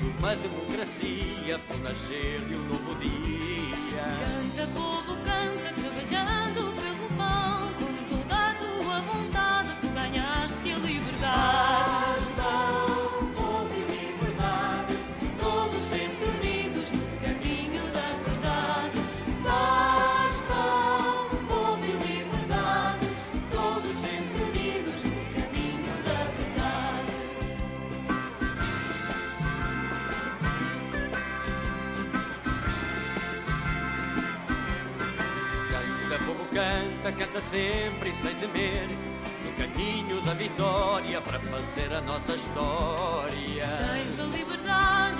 uma democracia, por nascer de um novo dia. Canta, povo, canta, trabalhando pelo pão, com toda a tua vontade tu ganhaste a liberdade. Paz, pão, povo e liberdade, todos sempre unidos no caminho da verdade. Paz, pão, povo e liberdade, todos sempre unidos no caminho da verdade. Canta, povo, canta, canta sempre sem temer, no caminho da vitória para fazer a nossa história. Tens a liberdade